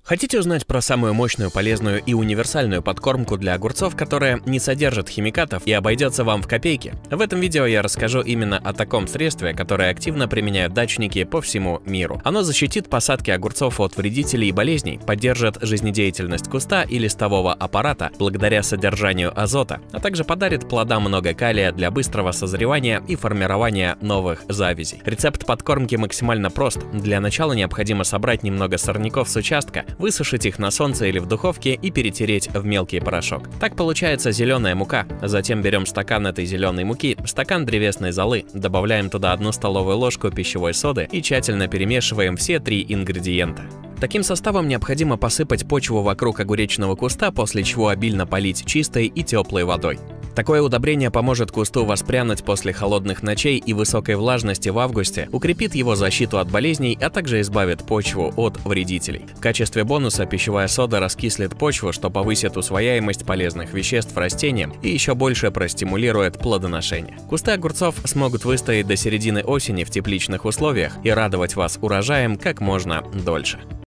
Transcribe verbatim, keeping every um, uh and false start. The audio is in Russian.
Хотите узнать про самую мощную, полезную и универсальную подкормку для огурцов, которая не содержит химикатов и обойдется вам в копейки? В этом видео я расскажу именно о таком средстве, которое активно применяют дачники по всему миру. Оно защитит посадки огурцов от вредителей и болезней, поддержит жизнедеятельность куста и листового аппарата благодаря содержанию азота, а также подарит плодам много калия для быстрого созревания и формирования новых завязей. Рецепт подкормки максимально прост. Для начала необходимо собрать немного сорняков с участка, высушить их на солнце или в духовке и перетереть в мелкий порошок. Так получается зеленая мука. Затем берем стакан этой зеленой муки, стакан древесной золы, добавляем туда одну столовую ложку пищевой соды и тщательно перемешиваем все три ингредиента. Таким составом необходимо посыпать почву вокруг огуречного куста, после чего обильно полить чистой и теплой водой. Такое удобрение поможет кусту воспрянуть после холодных ночей и высокой влажности в августе, укрепит его защиту от болезней, а также избавит почву от вредителей. В качестве бонуса пищевая сода раскислит почву, что повысит усвояемость полезных веществ растениям и еще больше простимулирует плодоношение. Кусты огурцов смогут выстоять до середины осени в тепличных условиях и радовать вас урожаем как можно дольше.